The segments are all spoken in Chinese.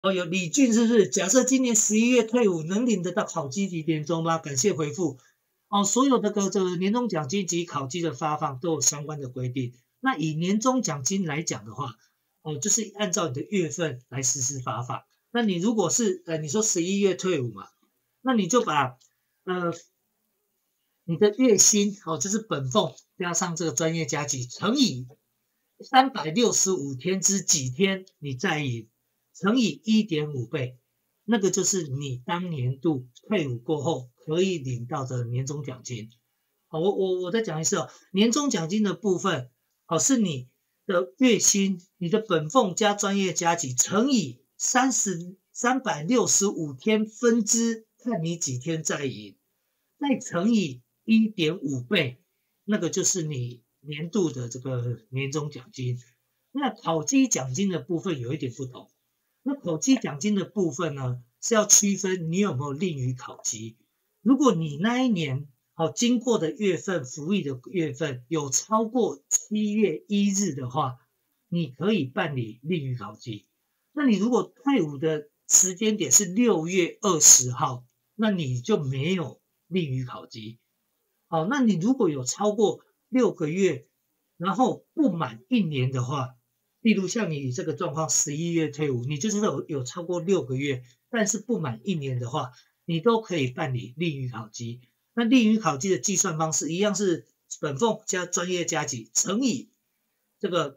哦，有李俊是不是？假设今年11月退伍，能领得到考绩及年终吗？感谢回复。哦，所有的这个年终奖金及考绩的发放都有相关的规定。那以年终奖金来讲的话，哦，就是按照你的月份来实施发放。那你如果是你说11月退伍嘛，那你就把你的月薪哦，就是本俸加上这个专业加级乘以365天之几天，你再以乘以1.5倍，那个就是你当年度退伍过后可以领到的年终奖金。好，我再讲一次哦，年终奖金的部分，好，是你的月薪，你的本俸加专业加级乘以365天分之看你几天在营，再乘以1.5倍，那个就是你年度的这个年终奖金。那考绩奖金的部分有一点不同。那考绩奖金的部分呢，是要区分你有没有另予考绩。如果你那一年经过的月份服役的月份有超过7月1日的话，你可以办理另予考绩。那你如果退伍的时间点是6月20号，那你就没有另予考绩。好，那你如果有超过6个月，然后不满1年的话，例如像你这个状况11月退伍，你就是有超过6个月，但是不满1年的话，你都可以办理另予考绩。那另予考绩的计算方式一样是本俸加专业加级乘以这个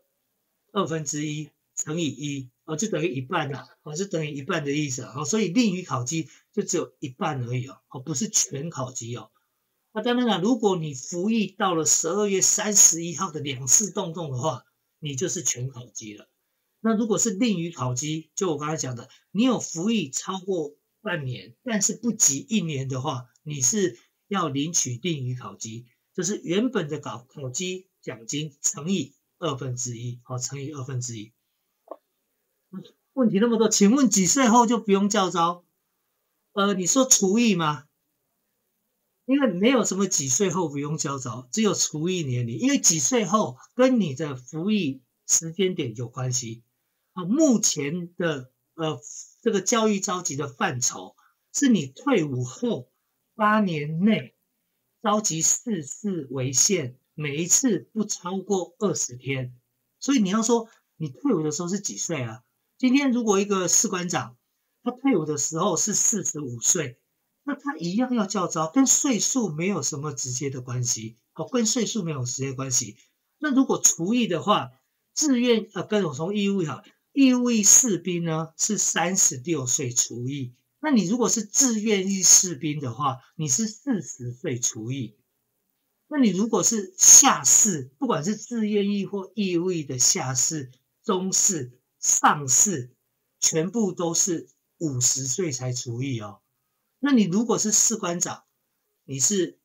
1/2乘以1，就等于一半啦，就等于一半的意思啊。所以另予考绩就只有一半而已哦，不是全考绩哦。那当然了，如果你服役到了12月31号的2次动动的话，你就是全考绩了。那如果是另予考绩，就我刚才讲的，你有服役超过半年，但是不及1年的话，你是要领取另予考绩，就是原本的考绩奖金乘以1/2，乘以1/2。问题那么多，请问几岁后就不用教召？你说除役吗？因为没有什么几岁后不用教召，只有除役年龄。因为几岁后跟你的服役时间点有关系。目前的这个教育召集的范畴，是你退伍后8年内召集4次为限，每一次不超过20天。所以你要说你退伍的时候是几岁啊？今天如果一个士官长他退伍的时候是45岁。那他一样要教召，跟岁数没有什么直接的关系，跟岁数没有直接关系。那如果除役的话，自愿跟我从义务役好，义务役士兵呢是36岁除役，那你如果是自愿役士兵的话，你是40岁除役。那你如果是下士，不管是自愿役或义务役的下士、中士、上士，全部都是50岁才除役哦。那你如果是士官长，你是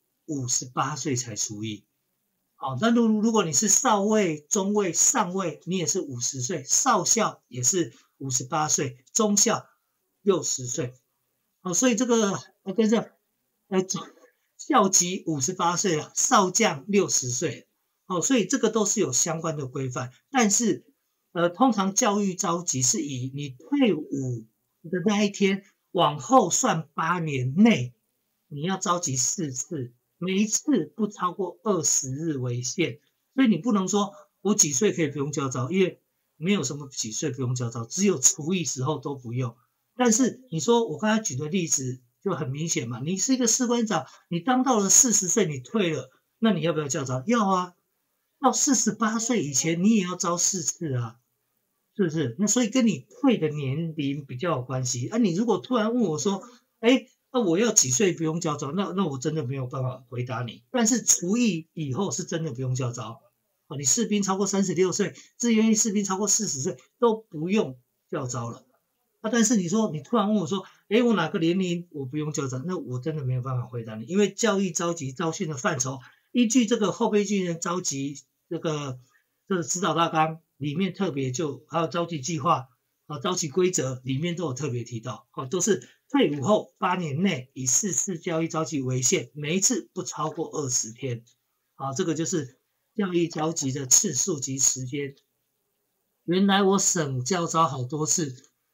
58岁才除役。好，那如果你是少尉、中尉、上尉，你也是50岁，少校也是58岁，中校60岁。好，所以这个跟着校级58岁了，少将60岁。好，所以这个都是有相关的规范，但是通常教育召集是以你退伍的那一天往后算8年内，你要召集4次，每一次不超过20日为限。所以你不能说我几岁可以不用教召，因为没有什么几岁不用教召，只有除役时候都不用。但是你说我刚才举的例子就很明显嘛，你是一个士官长，你当到了40岁你退了，那你要不要教召？要啊，到48岁以前你也要召4次啊。是不是？那所以跟你退的年龄比较有关系。你如果突然问我说，那我要几岁不用教召？那我真的没有办法回答你。但是除役以后是真的不用教召。你士兵超过36岁，志愿役士兵超过40岁都不用教召了。但是你说你突然问我说，我哪个年龄我不用教召？那我真的没有办法回答你，因为教育召集召训的范畴，依据这个后备军人召集这个指导大纲。里面特别还有召集计划召集规则里面都有特别提到，都是退伍后8年内以4次教育召集为限，每一次不超过20天。这个就是教育召集的次数及时间。原来我省教召好多次，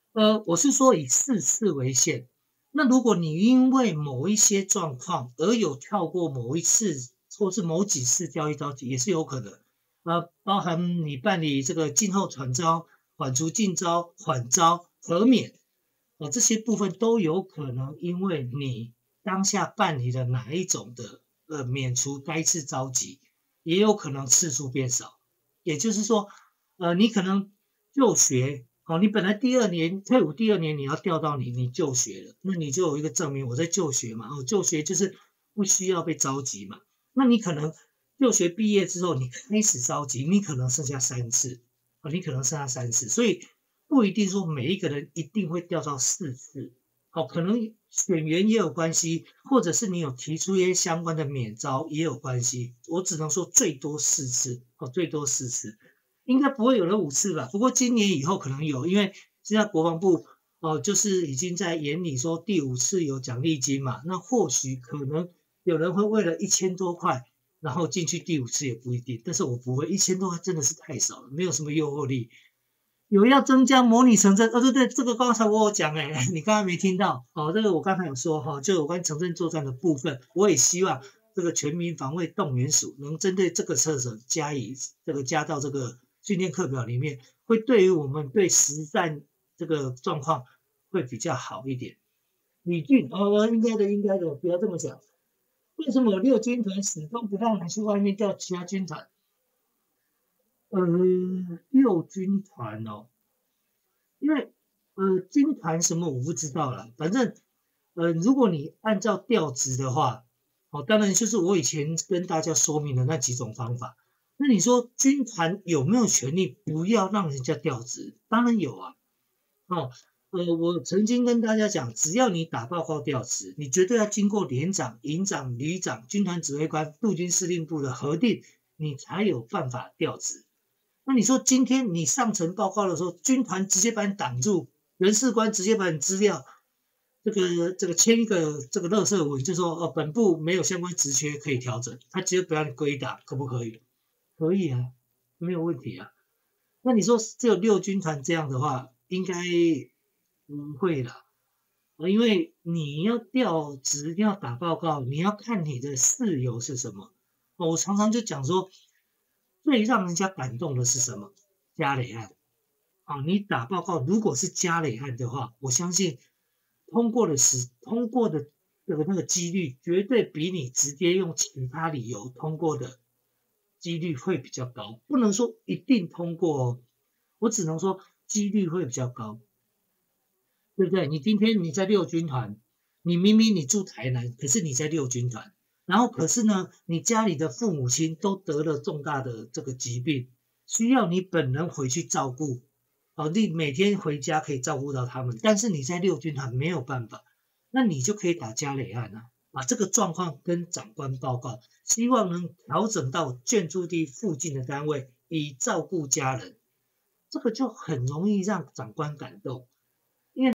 我是说以4次为限。那如果你因为某一些状况而有跳过某一次，或是某几次交易召集，也是有可能。包含你办理这个静候传召、缓除禁招、缓招、核免，这些部分都有可能因为你当下办理的哪一种的免除该次召集，也有可能次数变少。也就是说，你可能就学，你本来第2年退伍第2年你要调到你就学了，那你就有一个证明我在就学嘛，就学就是不需要被召集嘛。那你可能就学毕业之后，你开始召集，你可能剩下3次，你可能剩下3次，所以不一定说每一个人一定会调到4次，可能选员也有关系，或者是你有提出一些相关的免招也有关系。我只能说最多4次，最多4次，应该不会有人5次吧？不过今年以后可能有，因为现在国防部就是已经在研拟说第5次有奖励金嘛，那或许可能有人会为了1000多块。然后进去第5次也不一定，但是我不会，1000多块真的是太少了，没有什么诱惑力。有要增加模拟城镇，对，这个刚才我有讲你刚才没听到这个我刚才有说就有关城镇作战的部分，我也希望这个全民防卫动员署能针对这个特色加到这个训练课表里面，会对于我们对实战这个状况会比较好一点。李俊应该的，不要这么讲。为什么6军团始终不让人去外面调其他军团？6军团因为军团什么我不知道啦，反正如果你按照调职的话，当然就是我以前跟大家说明的那几种方法。那你说军团有没有权利不要让人家调职？当然有啊。我曾经跟大家讲，只要你打报告调职，你绝对要经过连长、营长、旅长、军团指挥官、陆军司令部的核定，你才有办法调职。那你说今天你上层报告的时候，军团直接把你挡住，人事官直接把你资料这个签一个这个垃圾文，就说本部没有相关职缺可以调整，他直接不让你归档，可不可以？可以啊，没有问题啊。那你说只有6军团这样的话，应该不会啦，因为你要调职，要打报告，你要看你的事由是什么。我常常就讲说，最让人家感动的是什么？家累案。你打报告如果是家累案的话，我相信通过的那个几率，绝对比你直接用其他理由通过的几率会比较高。不能说一定通过哦，我只能说几率会比较高。对不对？你今天你在6军团，你明明你住台南，可是你在6军团，然后可是呢，你家里的父母亲都得了重大的这个疾病，需要你本人回去照顾，你每天回家可以照顾到他们，但是你在6军团没有办法，那你就可以打家累案啊，把这个状况跟长官报告，希望能调整到建筑地附近的单位，以照顾家人，这个就很容易让长官感动。